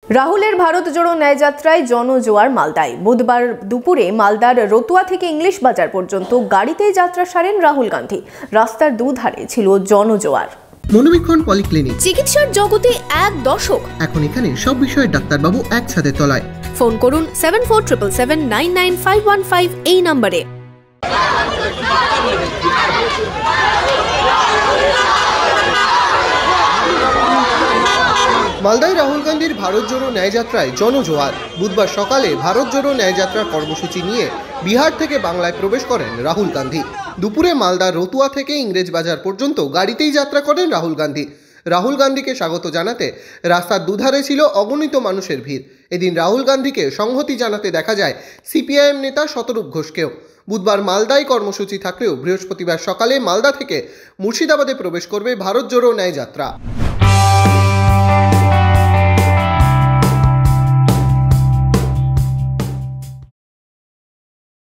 রাহুলের ভারত জোড়ো ন্যায়যাত্রায় জনজোয়ার মালদায়। বুধবার দুপুরে মালদার রতুয়া থেকে ইংলিশ বাজার পর্যন্ত গাড়িতেই যাত্রা সারেন রাহুল গান্ধী। রাস্তার দুধারে ছিল জনজোয়ার। মনোবীক্ষণ পলিক্লিনিক, চিকিৎসার জগতে এক দশক। এখন এখানে সব বিষয়ে ডাক্তারবাবু এক ছাদের তলায়। ফোন করুন 7477799515 এই নম্বরে। মালদায় রাহুল গান্ধীর ভারত জোড়ো ন্যায়যাত্রায় জনজোয়ার। বুধবার সকালে ভারত জোড়ো ন্যায়যাত্রার কর্মসূচি নিয়ে বিহার থেকে বাংলায় প্রবেশ করেন রাহুল গান্ধী। দুপুরে মালদার রতুয়া থেকে ইংরেজ বাজার পর্যন্ত গাড়িতেই যাত্রা করেন রাহুল গান্ধী। রাহুল গান্ধীকে স্বাগত জানাতে রাস্তার দুধারে ছিল অগণিত মানুষের ভিড়। এদিন রাহুল গান্ধীকে সংহতি জানাতে দেখা যায় সিপিআইএম নেতা শতরূপ ঘোষকেও। বুধবার মালদায় কর্মসূচি থাকলেও বৃহস্পতিবার সকালে মালদা থেকে মুর্শিদাবাদে প্রবেশ করবে ভারত জোড়ো ন্যায়যাত্রা।